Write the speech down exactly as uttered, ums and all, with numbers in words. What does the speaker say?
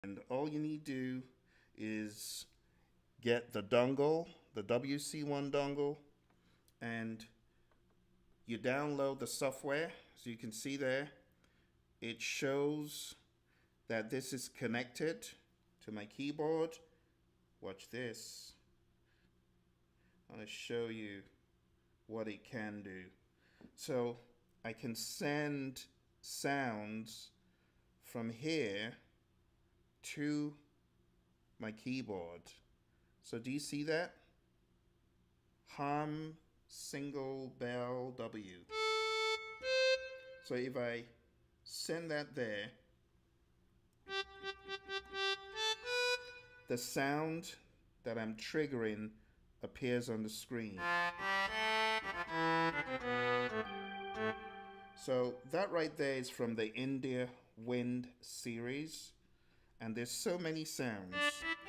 And all you need to do is get the dongle, the W C one dongle, and you download the software. So you can see there, it shows that this is connected to my keyboard. Watch this. I'm going to show you what it can do. So I can send sounds from here to my keyboard. So do you see that? Hum single bell W. So if I send that there, the sound that I'm triggering appears on the screen. So that right there is from the India Wind series, and there's so many sounds.